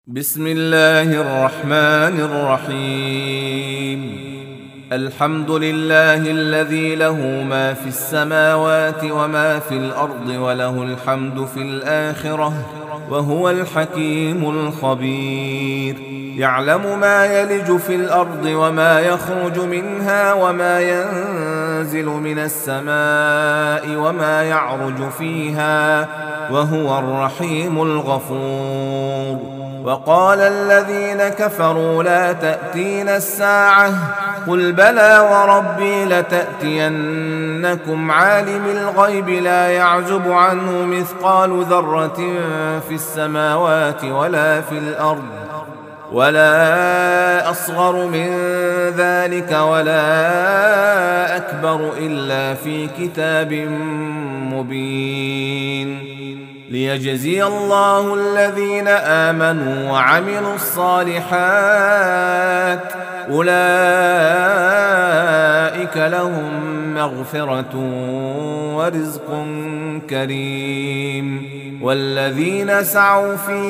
بسم الله الرحمن الرحيم. الحمد لله الذي له ما في السماوات وما في الأرض وله الحمد في الآخرة وهو الحكيم الخبير. يعلم ما يلج في الأرض وما يخرج منها وما ينزل من السماء وما يعرج فيها وهو الرحيم الغفور. وقال الذين كفروا لا تأتينا الساعة قل بلى وربي لتأتينكم عالم الغيب لا يعزب عنه مثقال ذرة في السماوات ولا في الأرض ولا أصغر من ذلك ولا أكبر إلا في كتاب مبين. ليجزي الله الذين آمنوا وعملوا الصالحات أولئك لهم مغفرة ورزق كريم. والذين سعوا في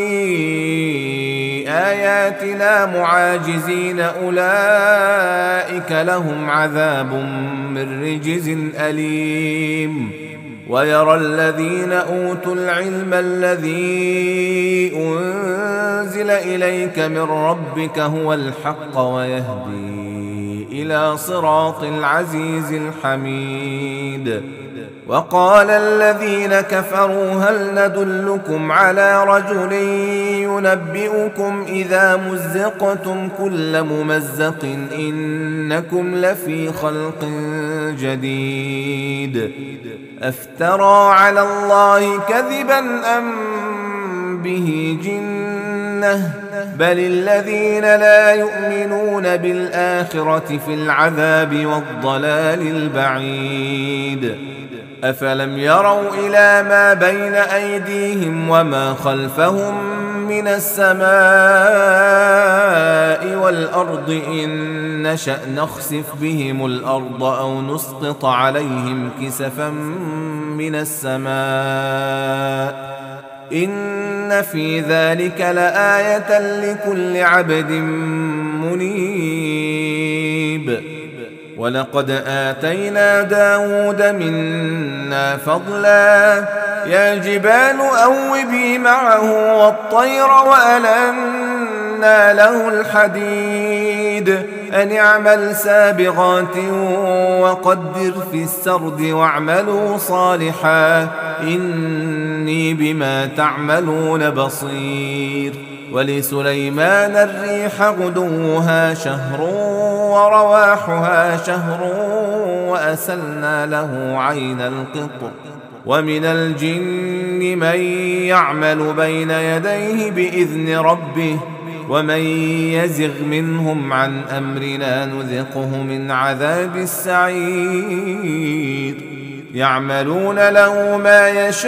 آياتنا معاجزين أولئك لهم عذاب من رجز أليم. ويرى الذين أوتوا العلم الذي أنزل إليك من ربك هو الحق ويهدي إلى صراط العزيز الحميد. وقال الذين كفروا هل ندلكم على رجل ينبئكم إذا مزقتم كل ممزق إنكم لفي خلق جديد أفترى على الله كذبا أم به جنة بل الذين لا يؤمنون بالآخرة في العذاب والضلال البعيد. أفلم يروا إلى ما بين أيديهم وما خلفهم من السماء والأرض إن نشأ نخسف بهم الأرض أو نسقط عليهم كسفا من السماء إن في ذلك لآية لكل عبد منيب. ولقد آتينا داود منا فضلا يا جبال أوبي معه والطير وألنا له الحديد أن اعمل سابغات وقدر في السرد واعملوا صالحا إني بما تعملون بصير. ولسليمان الريح غدوها شهر ورواحها شهر وأسلنا له عين القطر. ومن الجن من يعمل بين يديه بإذن ربه ومن يزغ منهم عن أمرنا نذقه من عذاب السعير. يعملون له ما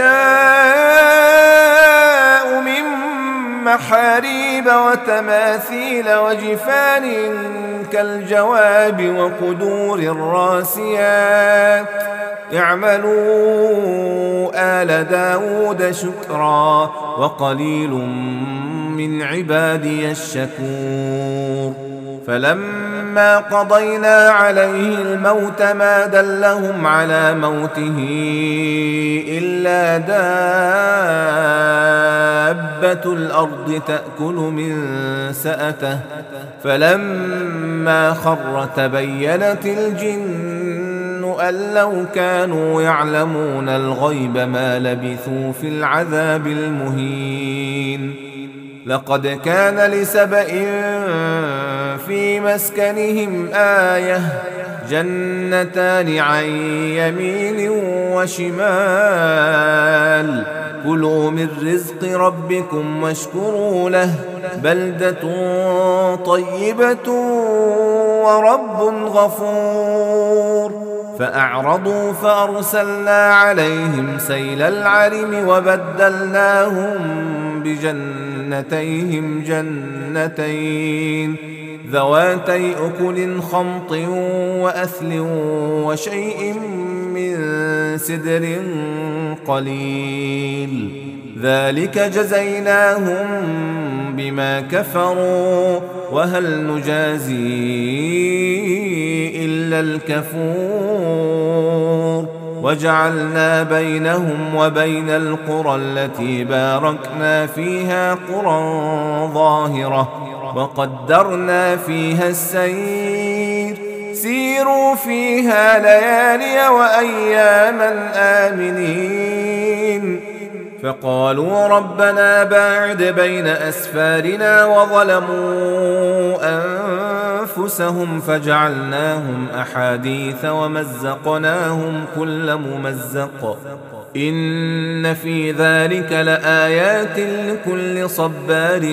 يشاء من محاريب وتماثيل وجفان كالجواب وقدور الراسيات اعملوا آل داود شكرا وقليل من عبادي الشكور. فلما قضينا عليه الموت ما دلهم على موته إلا دابة الأرض تأكل من سأته فلما خر تبينت الجن أن لو كانوا يعلمون الغيب ما لبثوا في العذاب المهين. لقد كان لسبإ في مسكنهم آية جنتان عن يمين وشمال كلوا من رزق ربكم واشكروا له بلدة طيبة ورب غفور. فأعرضوا فأرسلنا عليهم سيل العرم وبدلناهم بجنتيهم جنتين ذواتي أكل خمط وأثل وشيء من سدر قليل ذلك جزيناهم بما كفروا وهل نجازي إلا الكفور وجعلنا بينهم وبين القرى التي باركنا فيها قرى ظاهرة وقدرنا فيها السير سيروا فيها ليالي وأياما آمنين فقالوا ربنا باعد بين أسفارنا وظلموا أنفسهم فجعلناهم أحاديث ومزقناهم كل ممزق إن في ذلك لآيات لكل صبار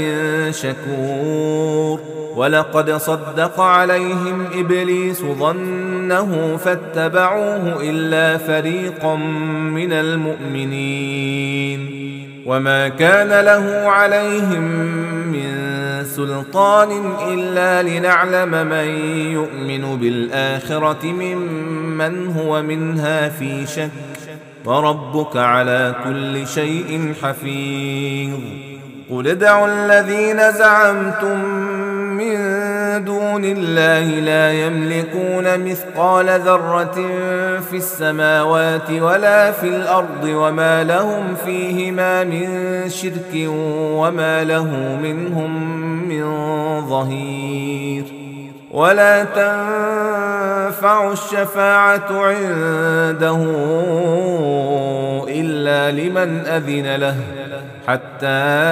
شكور ولقد صدق عليهم إبليس ظنه فاتبعوه إلا فريقا من المؤمنين وما كان له عليهم من سلطان إلا لنعلم من يؤمن بالآخرة ممن هو منها في شك وربك على كل شيء حفيظ قل ادعوا الذين زعمتم من دون الله لا يملكون مثقال ذرة في السماوات ولا في الأرض وما لهم فيهما من شرك وما له منهم من ظهير ولا تنفع الشفاعة عنده إلا لمن أذن له حتى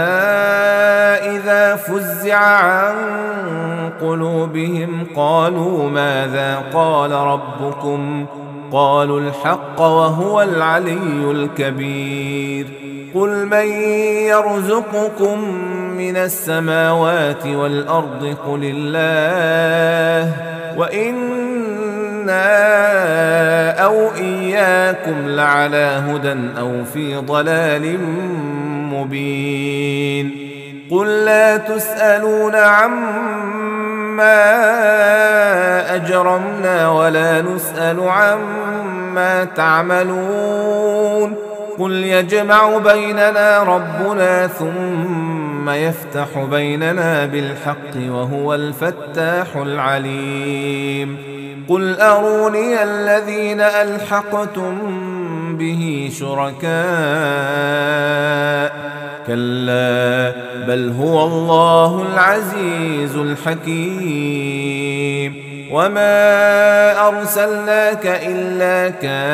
إذا فزع عن قلوبهم قالوا ماذا قال ربكم قالوا الحق وهو العلي الكبير قل من يرزقكم من السماوات والأرض قل الله وإنا أو إياكم لعلى هدى أو في ضلال مبين قل لا تسألون عما أجرمنا ولا نسأل عما تعملون قل يجمع بيننا ربنا ثم يفتح بيننا بالحق وهو الفتاح العليم قل أروني الذين ألحقتم به شركاء كلا بل هو الله العزيز الحكيم وما أرسلناك إلا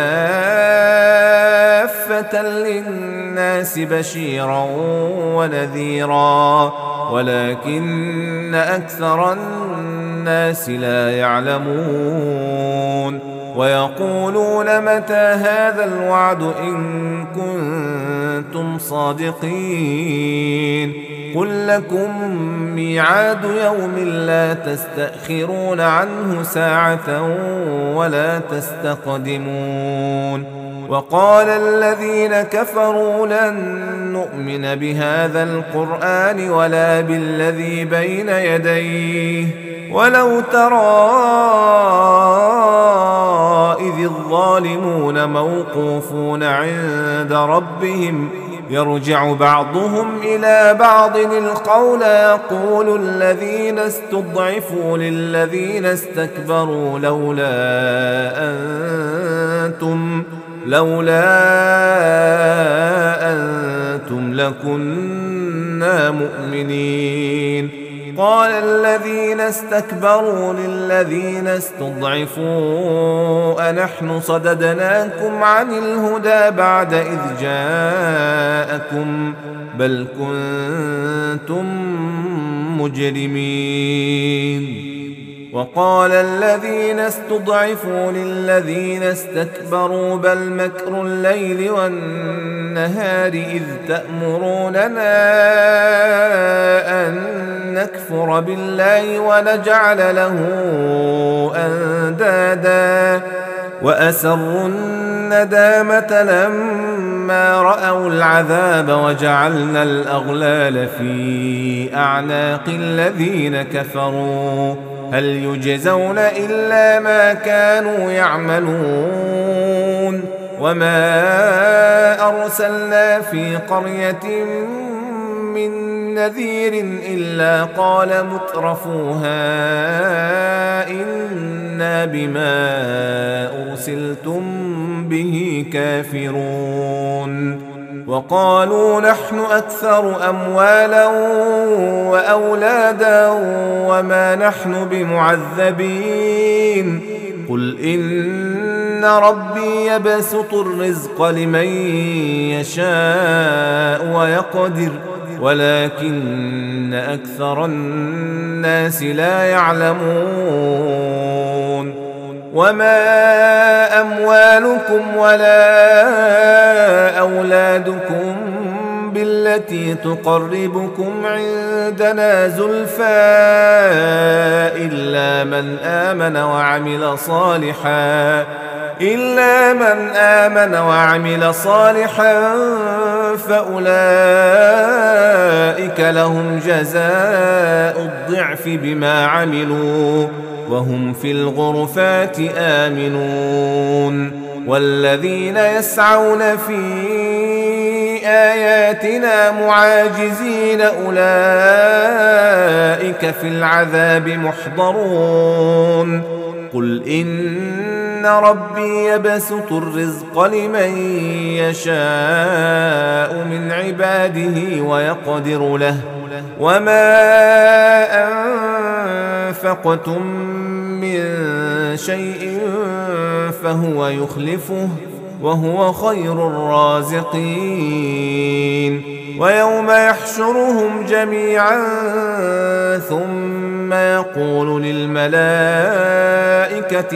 كافة للناس بشيرا ونذيرا ولكن أكثر الناس لا يعلمون ويقولون متى هذا الوعد إن كنتم صادقين قل لكم ميعاد يوم لا تستأخرون عنه ساعة ولا تستقدمون وقال الذين كفروا لن نؤمن بهذا القرآن ولا بالذي بين يديه ولو ترى إذ الظالمون موقوفون عند ربهم يرجع بعضهم إلى بعض القول يقول الذين استضعفوا للذين استكبروا لولا أنتم لكنا مؤمنين قال الذين استكبروا للذين استضعفوا أنحن صددناكم عن الهدى بعد إذ جاءكم بل كنتم مجرمين وقال الذين استضعفوا للذين استكبروا بل مكر الليل والنهار إذ تأمروننا أن نكفر بالله ونجعل له أندادا وأسروا الندامة لما رأوا العذاب وجعلنا الأغلال في أعناق الذين كفروا هل يجزون إلا ما كانوا يعملون وما أرسلنا في قرية من نذير إلا قال مترفوها إنا بما أرسلتم به كافرون وقالوا نحن أكثر أموالا وأولادا وما نحن بمعذبين قل إن ربي يبسط الرزق لمن يشاء ويقدر ولكن أكثر الناس لا يعلمون وما أموالكم ولا أولادكم بالتي تقربكم عندنا زلفى إلا من آمن وعمل صالحا فأولئك لهم جزاء الضعف بما عملوا وهم في الغرفات آمنون والذين يسعون في آياتنا معاجزين أولئك في العذاب محضرون قل إن ربي يبسط الرزق لمن يشاء من عباده ويقدر له وما أنفقتم من شيء فهو يخلفه وهو خير الرازقين ويوم يحشرهم جميعا ثم يقول للملائكة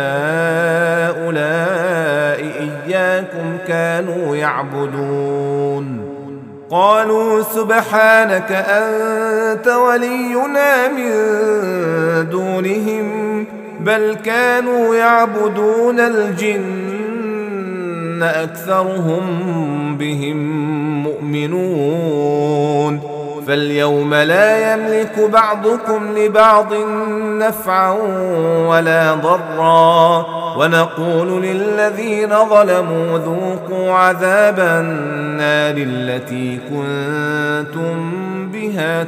أهؤلاء إياكم كانوا يعبدون قالوا سبحانك أنت ولينا من دونهم بل كانوا يعبدون الجن أكثرهم بهم مؤمنون فاليوم لا يملك بعضكم لبعض نفعا ولا ضرا ونقول للذين ظلموا ذوقوا عذاب النار التي كنتم بها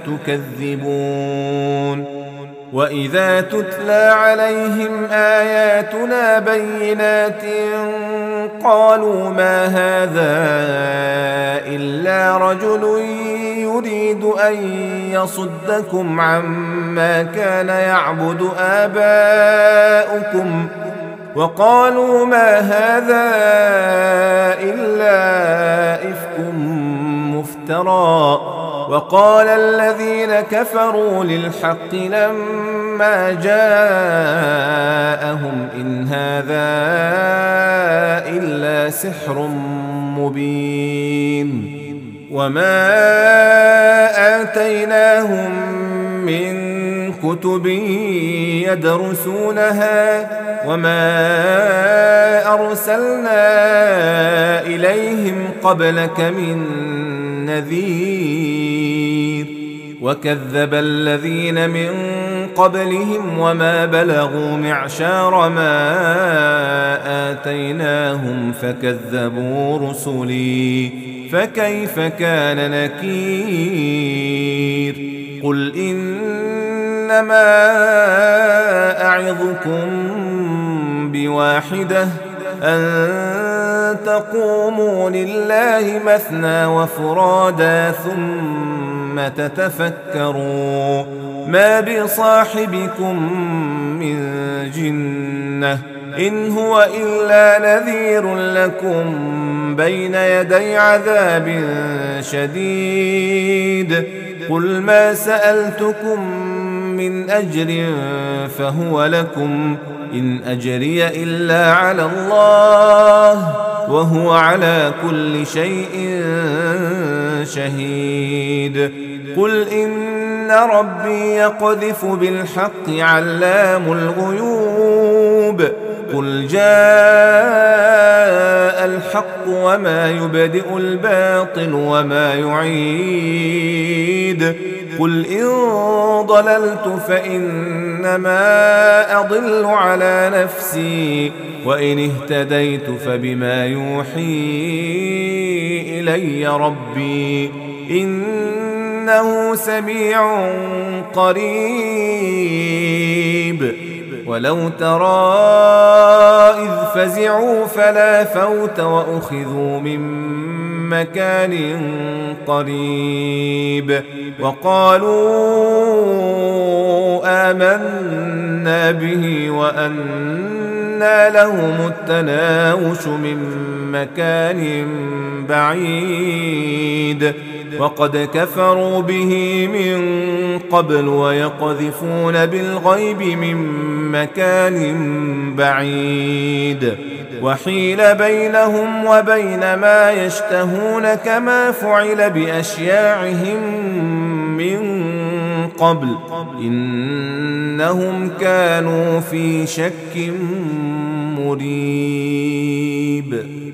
تكذبون وإذا تتلى عليهم آياتنا بينات قالوا ما هذا إلا رجل يريد أن يصدكم عما كان يعبد آباؤكم وقالوا ما هذا إلا إفك مفترى وقال الذين كفروا للحق لما جاءهم إن هذا إلا سحر مبين وما آتيناهم من كتب يدرسونها وما أرسلنا إليهم قبلك من نذير وكذب الذين من قبلهم وما بلغوا معشار ما آتيناهم فكذبوا رسلي فكيف كان نكير قل إنما أعظكم بواحدة أن تقوموا لله مثنى وفرادا ثم تتفكروا ما بصاحبكم من جنة إن هو إلا نذير لكم بين يدي عذاب شديد قل ما سألتكم من أجر فهو لكم إن أجري إلا على الله وهو على كل شيء شهيد قل إن ربي يقذف بالحق علام الغيوب قل جاء الحق وما يبدئ الباطل وما يعيد قل إن ضللت فإنما أضل على نفسي وإن اهتديت فبما يوحي إلي ربي إن إنه سميع قريب. ولو ترى إذ فزعوا فلا فوت وأخذوا من مكان قريب وقالوا آمنا به وأنى لهم التناوش من مكان بعيد وقد كفروا به من قبل ويقذفون بالغيب من مكان بعيد وحيل بينهم وبين ما يشتهون كما فعل بأشياعهم من قبل إنهم كانوا في شك مريب.